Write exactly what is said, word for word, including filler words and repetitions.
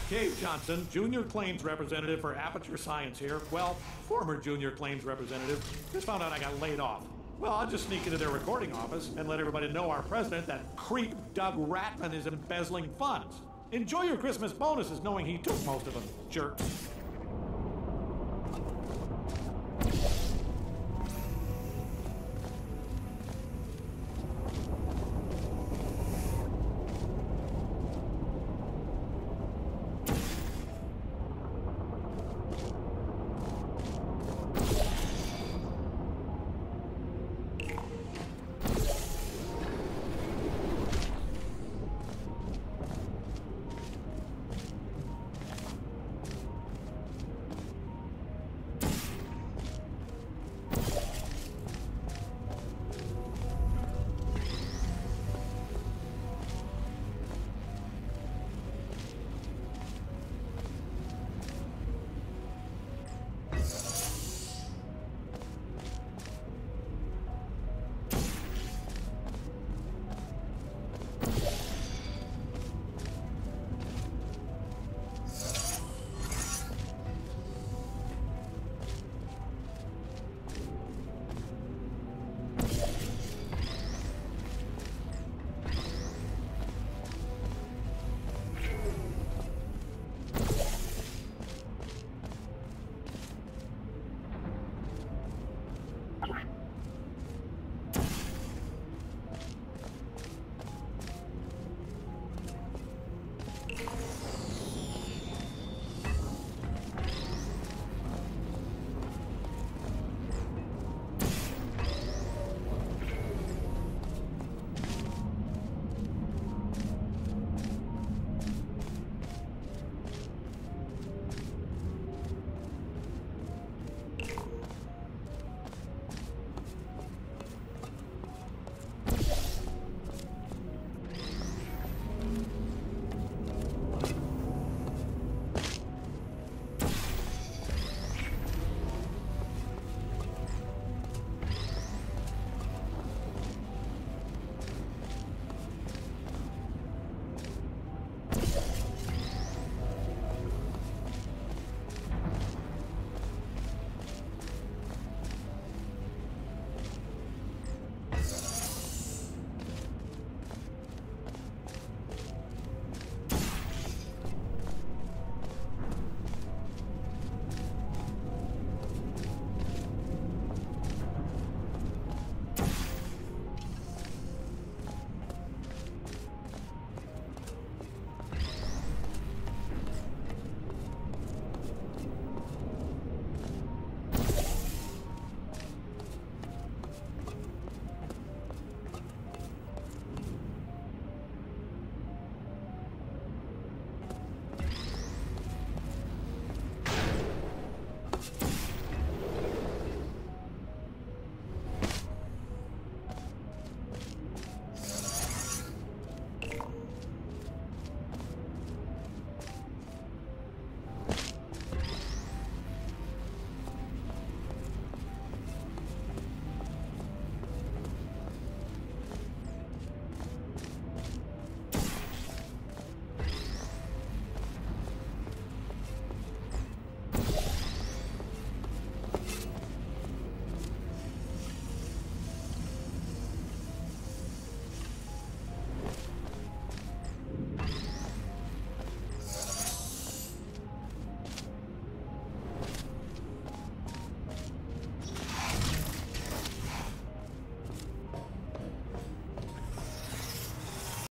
Cave Johnson, Junior Claims Representative for Aperture Science here. Well, former Junior Claims Representative. Just found out I got laid off. Well, I'll just sneak into their recording office and let everybody know our president, that creep Doug Ratman, is embezzling funds. Enjoy your Christmas bonuses knowing he took most of them, jerk.